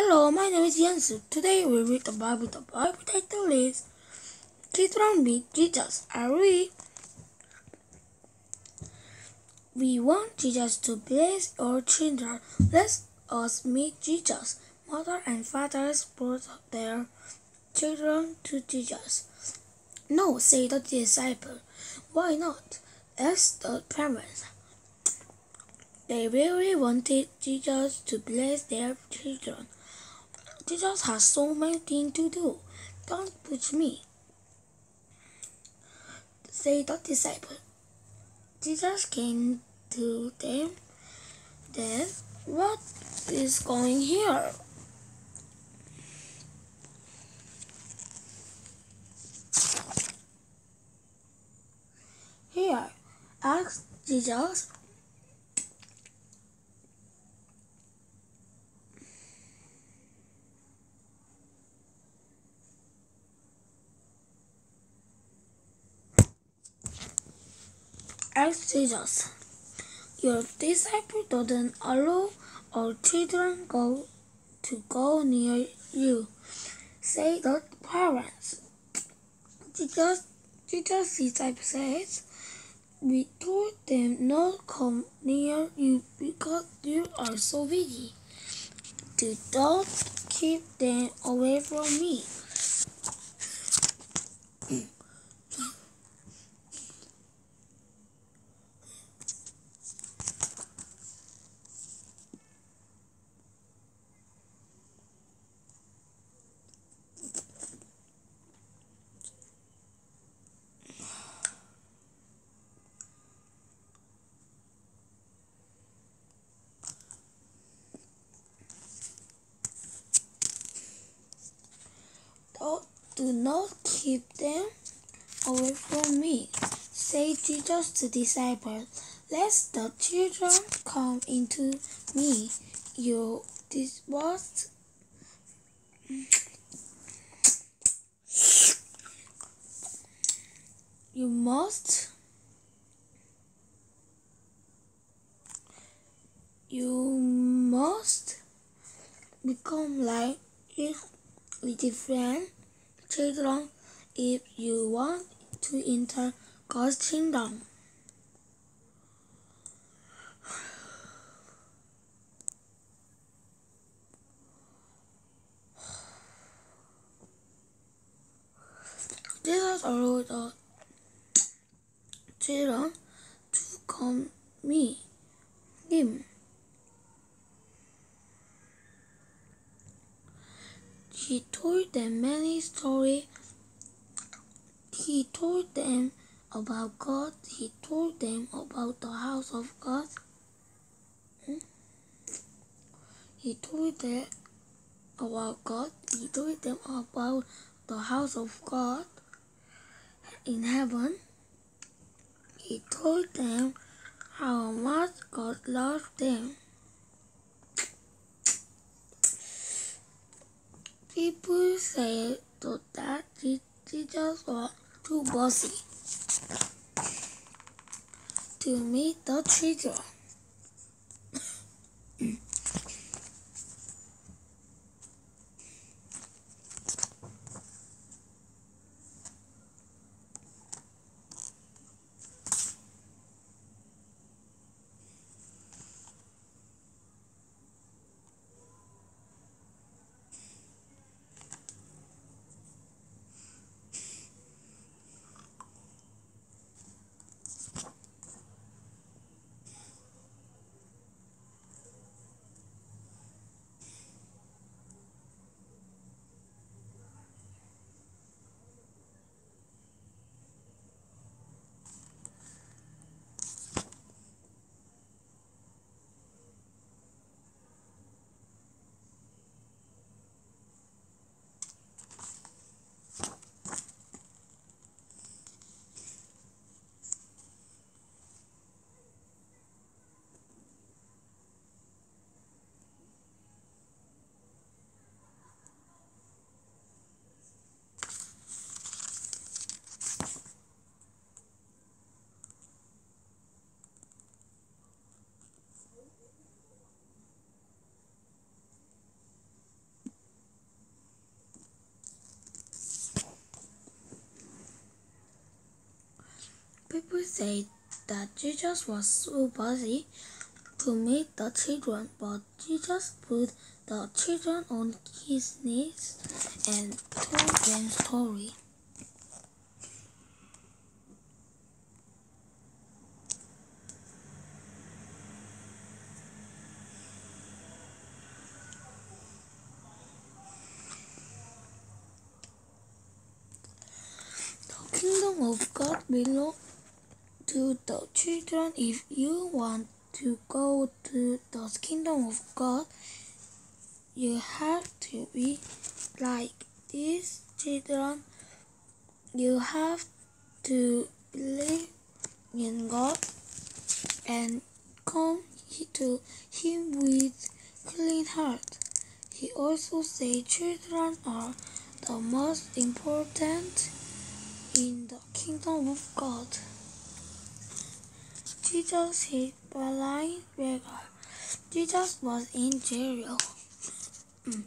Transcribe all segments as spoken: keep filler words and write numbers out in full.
Hello, my name is Yansu. Today we read the Bible. The Bible title is Children Meet Jesus. Are we? We want Jesus to bless our children. Let us meet Jesus. Mother and fathers brought their children to Jesus. No, said the disciple. Why not? Asked the parents. They really wanted Jesus to bless their children. Jesus has so many things to do. Don't push me, said the disciple. Jesus came to them. Then, what is going here? Here, asked Jesus. Asked Jesus. Your disciple doesn't allow our children go to go near you, said the parents. Jesus, Jesus' disciple says, we told them not come near you because you are so busy. Do not keep them away from me. Do not keep them away from me, said Jesus to disciples. Let the children come into me. You this was you must you must become like it with different children if you want to enter God's kingdom. Jesus allowed the children to come me him. He told them many stories. He told them about God. He told them about the house of God. He told them about God. He told them about the house of God in heaven. He told them how much God loved them. People say that Jesus was too bossy to meet the children. said that Jesus was so busy to meet the children, but Jesus put the children on his knees and told them story. The kingdom of God belongs to the children. If you want to go to the kingdom of God, you have to be like these children. You have to believe in God and come to Him with clean heart. He also said children are the most important in the kingdom of God. Jesus hid blind beggar. Jesus was in jail. Mm.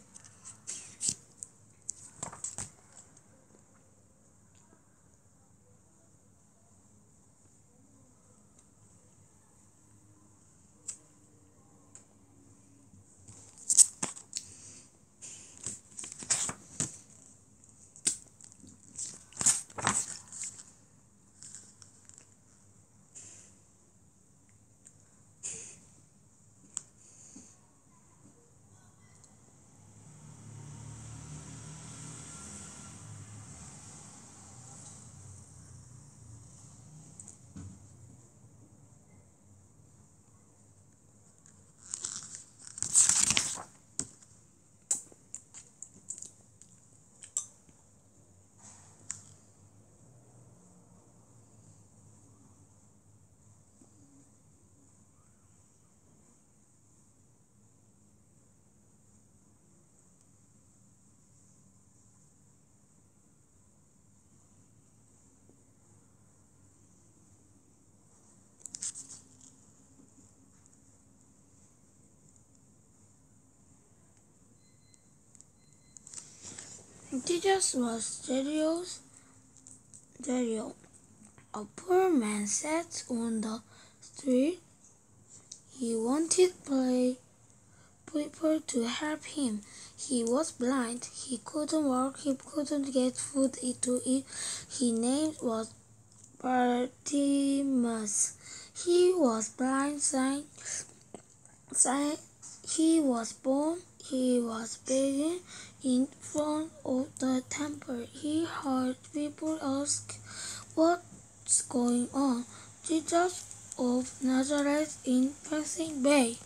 Jesus was Jericho's Jericho. A poor man sat on the street. He wanted play people to help him. He was blind. He couldn't walk. He couldn't get food to eat. His name was Bartimaeus. He was blind. Sign, sign, he was born. He was begging in front of the temple. He heard people ask, "What's going on?" Jesus of Nazareth in Passing Bay.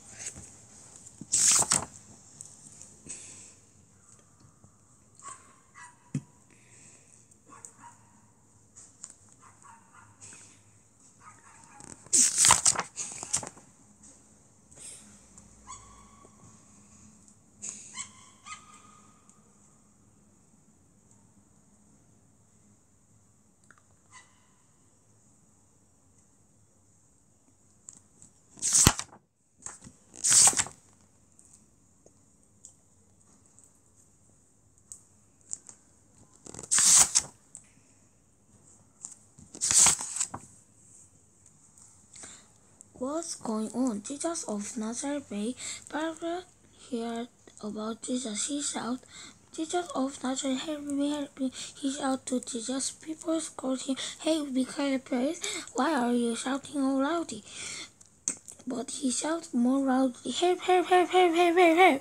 What's going on? Jesus of Nazareth Bay. Barbara heard about Jesus. He shouted, "Jesus of Nazareth, help me, help me." He shouted to Jesus. People scolded him, "Hey, be quiet, please. Why are you shouting so loudly?" But he shouted more loudly, "Help, help, help, help, help, help, help.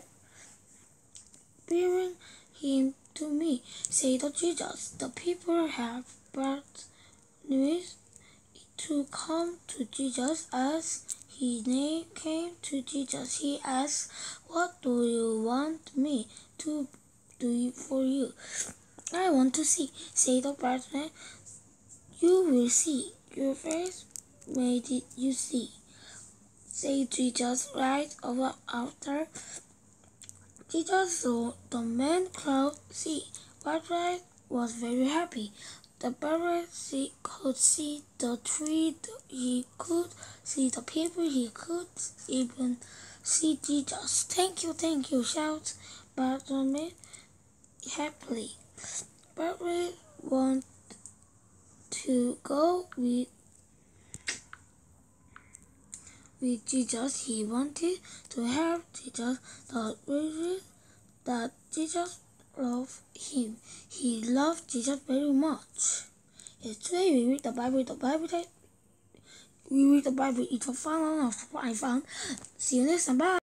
Bring him to me," said Jesus. The people had brought news to come to Jesus. As he came to Jesus, he asked, "What do you want me to do for you?" "I want to see," said the partner. "You will see. Your face made it you see," said Jesus. Right over after Jesus saw the man crowd see, Bartimaeus was very happy. The barber could see the tree, he could see the people, he could even see Jesus. "Thank you, thank you," shouted Bartimaeus happily. Bartimaeus wanted to go with with Jesus. He wanted to help Jesus, but really that Jesus loved him. He loved Jesus very much. Yes, today we read the Bible. The Bible we read the Bible. It's a fun one of what I found. See you next time. Bye.